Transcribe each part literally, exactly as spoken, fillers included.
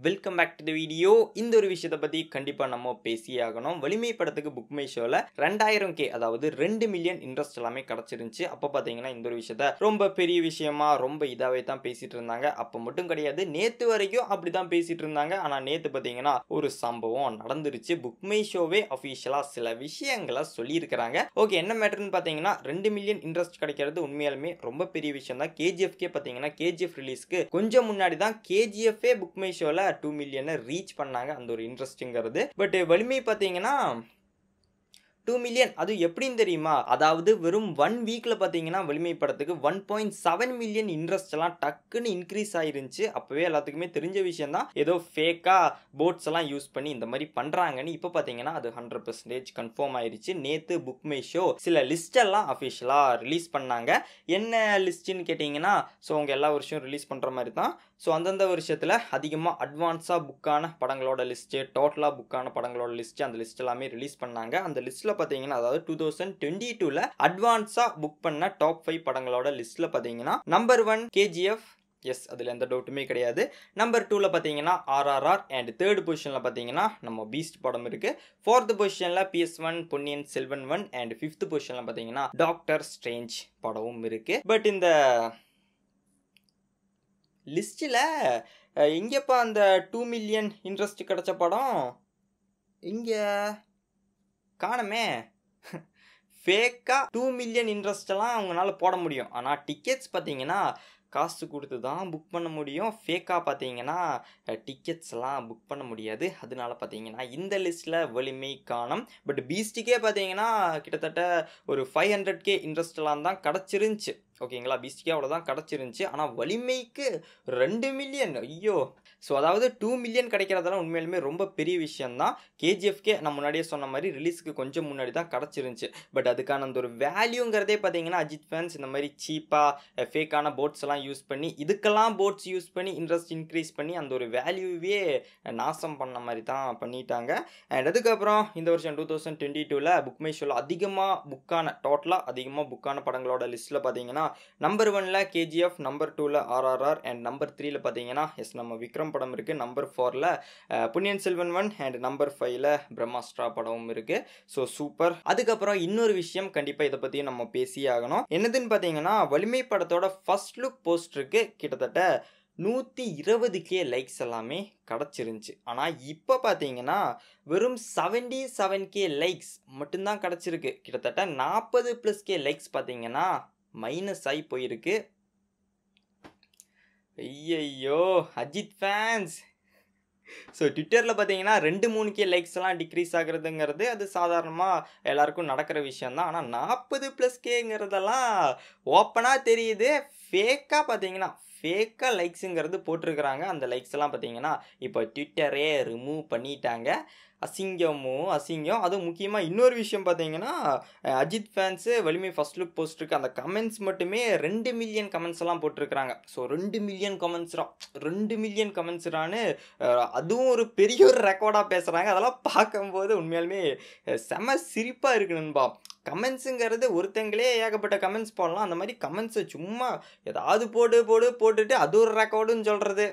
Welcome back to the video. இந்த ஒரு விஷயத்தை பற்றி கண்டிப்பாக நம்ம பேசியே ஆகணும். வலிமை படத்துக்கு புக் மை ஷோவில் ரெண்டாயிரம் கே அதாவது ரெண்டு மில்லியன் இன்ட்ரெஸ்ட் எல்லாமே கிடச்சிருந்துச்சு. அப்போ பார்த்தீங்கன்னா இந்த ஒரு விஷயத்த ரொம்ப பெரிய விஷயமா ரொம்ப இதாகவே தான் பேசிகிட்டு இருந்தாங்க. அப்போ மட்டும் கிடையாது, நேற்று வரைக்கும் அப்படி தான் பேசிகிட்டு இருந்தாங்க. ஆனால் நேற்று பார்த்தீங்கன்னா ஒரு சம்பவம் நடந்துருச்சு. புக் மை ஷோவே அஃபிஷியலாக சில விஷயங்களை சொல்லியிருக்கிறாங்க. ஓகே, என்ன மேட்டர்னு பார்த்தீங்கன்னா ரெண்டு மில்லியன் இன்ட்ரெஸ்ட் கிடைக்கிறது உண்மையாலுமே ரொம்ப பெரிய விஷயம் தான். கேஜிஎஃப்கே பார்த்தீங்கன்னா கேஜிஎஃப் ரிலீஸ்க்கு கொஞ்சம் முன்னாடி தான் கேஜிஎஃப் புக் மை ஷோல டூ மில்லியன் ரீச் பண்ணாங்க. அந்த ஒரு இன்ட்ரெஸ்டிங்கிறது. பட் வலிமை பார்த்தீங்கன்னா டூ மில்லியன் அது எப்படின்னு தெரியுமா? அதாவது வெறும் ஒன் வீக்ல பார்த்தீங்கன்னா வலிமை படத்துக்கு one point seven million interest எல்லாம் டக்குன்னு இன்க்ரீஸ் ஆயிருந்துச்சு. அப்பவே எல்லாத்துக்குமே தெரிஞ்ச விஷயம் தான், ஏதோ ஃபேக்கா போட்ஸ் எல்லாம் யூஸ் பண்ணி இந்த மாதிரி பண்றாங்கன்னு. இப்போ பார்த்தீங்கன்னா அது ஹண்ட்ரட் பர்சன்டேஜ் கன்ஃபார்ம் ஆயிருச்சு. நேத்து புக் மை ஷோ சில லிஸ்ட் எல்லாம் அஃபிஷியலா ரிலீஸ் பண்ணாங்க. என்ன லிஸ்ட்னு கேட்டீங்கன்னா, ஸோ அவங்க எல்லா வருஷம் ரிலீஸ் பண்ற மாதிரி தான். ஸோ அந்தந்த வருஷத்தில் அதிகமாக அட்வான்ஸாக புக்கான படங்களோட லிஸ்ட்டு, டோட்டலாக புக்கான படங்களோட லிஸ்ட்டு, அந்த லிஸ்ட் எல்லாமே ரிலீஸ் பண்ணாங்க. அந்த லிஸ்ட்டில் பார்த்தீங்கன்னா அதாவது டூ தௌசண்ட் டுவெண்ட்டி டூவில் அட்வான்ஸாக புக் பண்ண டாப் ஃபைவ் படங்களோட லிஸ்ட்டில் பார்த்தீங்கன்னா நம்பர் ஒன் கேஜிஎஃப், எஸ் அதில் எந்த டவுட்டுமே கிடையாது. நம்பர் டூவில் பார்த்தீங்கன்னா ஆர்ஆர்ஆர் அண்ட் தேர்ட் பொசிஷனில் பார்த்தீங்கன்னா நம்ம பீஸ்ட் படம் இருக்குது. ஃபோர்த் பொசிஷனில் PS one Ponniyin Selvan one and fifth பொசிஷனில் பார்த்தீங்கன்னா டாக்டர் ஸ்ட்ரேஞ்ச் படமும் இருக்குது. பட் இந்த லிஸ்ட்டில் எங்கேப்பா அந்த டூ மில்லியன் இன்ட்ரெஸ்ட் கிடச்ச படம் இங்கே காணமே. ஃபேக்காக டூ மில்லியன் இன்ட்ரெஸ்டெல்லாம் அவங்களால போட முடியும். ஆனால் டிக்கெட்ஸ் பார்த்தீங்கன்னா காசு கொடுத்து தான் புக் பண்ண முடியும். ஃபேக்காக பார்த்தீங்கன்னா டிக்கெட்ஸ்லாம் புக் பண்ண முடியாது. அதனால பார்த்தீங்கன்னா இந்த லிஸ்ட்டில் வலிமை காணும். பட் பீஸ்ட்டுக்கே பார்த்தீங்கன்னா கிட்டத்தட்ட ஒரு ஃபைவ் ஹண்ட்ரட் கே இன்ட்ரெஸ்ட்லாம் தான் கிடச்சிருந்துச்சு. ஓகேங்களா, பீஸ்ட்டுக்கே அவ்வளோதான் கிடச்சிருந்துச்சு. ஆனால் வலிமைக்கு ரெண்டு மில்லியன், ஐயோ. ஸோ அதாவது டூ மில்லியன் கிடைக்கிறதெல்லாம் உண்மையிலுமே ரொம்ப பெரிய விஷயம்தான். கேஜிஎஃப்கே நான் முன்னாடியே சொன்ன மாதிரி ரிலீஸுக்கு கொஞ்சம் முன்னாடி தான் கிடச்சிருந்துச்சு. பட் அதுக்கான அந்த ஒரு வேல்யூங்கிறதே பார்த்தீங்கன்னா அஜித் ஃபேன்ஸ் இந்த மாதிரி சீப்பாக ஃபேக்கான போட்ஸ் எல்லாம் யூஸ் பண்ணி, இதுக்கெல்லாம் போட்ஸ் யூஸ் பண்ணி இன்ட்ரெஸ்ட் இன்க்ரீஸ் பண்ணி அந்த ஒரு வேல்யூவே நாசம் பண்ண மாதிரி தான் பண்ணிட்டாங்க. அண்ட் அதுக்கப்புறம் இந்த வருஷம் டூ தௌசண்ட் டுவெண்ட்டி டூவில் புக் மை ஷோவில் அதிகமாக புக்கான டோட்டலாக அதிகமாக புக்கான படங்களோட லிஸ்ட்டில் பார்த்தீங்கன்னா நம்பர் ஒன்ல கேஜிஎஃப், நம்பர் டூவில் ஆர்ஆர்ஆர் அண்ட் நம்பர் த்ரீல பார்த்தீங்கன்னா எஸ் நம்ம விக்ரம் படம் இருக்குது. நம்பர் ஃபோரில் Ponniyin Selvan one and number ஃபைவ்ல பிரம்மாஸ்ட்ரா படமும் இருக்குது. So super. அதுக்கப்புறம் இன்னொரு விஷயம் கண்டிப்பாக இதை பற்றியும் நம்ம பேசியே ஆகணும். என்னதுன்னு பார்த்தீங்கன்னா வலிமை படத்தோட ஃபர்ஸ்ட் லுக் போஸ்டருக்கு கிட்டத்தட்ட நூற்றி இருபது கே லைக்ஸ் எல்லாமே கிடச்சிருந்துச்சு. ஆனால் இப்போ பார்த்தீங்கன்னா வெறும் செவன்டி செவன் கே லைக்ஸ் மட்டும்தான் கிடச்சிருக்கு. கிட்டத்தட்ட நாற்பது ப்ளஸ் கே லைக்ஸ் பார்த்தீங்கன்னா மைனஸ் ஆகி போயிருக்கு. ஐயையோ அஜித் ஃபேன்ஸ். ஸோ ட்விட்டரில் பார்த்தீங்கன்னா ரெண்டு மூணு கே லைக்ஸ் எல்லாம் டிக்ரீஸ் ஆகுறதுங்கிறது அது சாதாரணமாக எல்லாருக்கும் நடக்கிற விஷயந்தான். ஆனால் நாற்பது ப்ளஸ் கேங்கிறதெல்லாம் ஓப்பனாக தெரியுது. ஃபேக்காக பார்த்தீங்கன்னா ஃபேக்காக லைக்ஸுங்கிறது போட்டிருக்கிறாங்க. அந்த லைக்ஸ் எல்லாம் பார்த்தீங்கன்னா இப்போ ட்விட்டரே ரிமூவ் பண்ணிட்டாங்க. அசிங்கமும் அசிங்கம். அதுவும் முக்கியமாக இன்னொரு விஷயம் பார்த்தீங்கன்னா Ajith fans Valimai first look போஸ்டருக்கு அந்த கமெண்ட்ஸ் மட்டுமே ரெண்டு மில்லியன் கமெண்ட்ஸ் எல்லாம் போட்டிருக்கிறாங்க. ஸோ ரெண்டு மில்லியன் கமெண்ட்ஸ்ரா ரெண்டு மில்லியன் கமெண்ட்ஸ்ரான்னு அதுவும் ஒரு பெரிய ஒரு ரெக்கார்டாக பேசுகிறாங்க. அதெல்லாம் பார்க்கும்போது உண்மையாலுமே செம சிரிப்பாக இருக்குனும்பா. கமெண்ட்ஸுங்கிறது ஒருத்தங்களே ஏகப்பட்ட கமெண்ட்ஸ் போடலாம். அந்த மாதிரி கமெண்ட்ஸை சும்மா ஏதாவது போடு போடு போட்டுட்டு அது ஒரு ரெக்கார்டுன்னு சொல்கிறது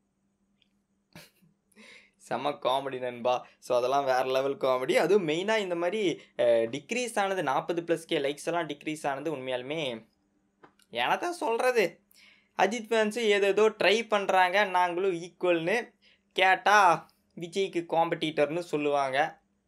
செம காமெடி நண்பா. ஸோ அதெல்லாம் வேறு லெவல் காமெடி. அதுவும் மெயினாக இந்த மாதிரி டிக்ரீஸ் ஆனது நாற்பது ப்ளஸ் கே லைக்ஸ் எல்லாம் டிக்ரீஸ் ஆனது உண்மையாலுமே ஏன்னா தான் சொல்கிறது. அஜித் ஃபேன்ஸு ஏதேதோ ட்ரை பண்ணுறாங்க, நாங்களும் ஈக்குவல்னு கேட்டால் விஜய்க்கு காம்படிட்டர்னு சொல்லுவாங்க.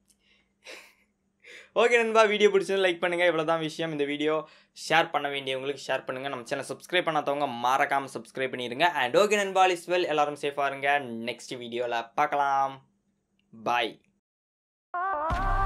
ஓகே நண்பா, வீடியோ பிடிச்சது லைக் பண்ணுங்கள். இவ்வளோ தான் விஷயம். இந்த வீடியோ ஷேர் பண்ண வேண்டியவங்களுக்கு ஷேர் பண்ணுங்கள். நம்ம சேனல் சப்ஸ்கிரைப் பண்ணாதவங்க மறக்காமல் சப்ஸ்கிரைப் பண்ணிடுங்க. அண்ட் ஓகே நண்பா, இஸ் வெல். எல்லாரும் சேஃபாக இருங்க. நெக்ஸ்ட் வீடியோவில் பார்க்கலாம். பாய்.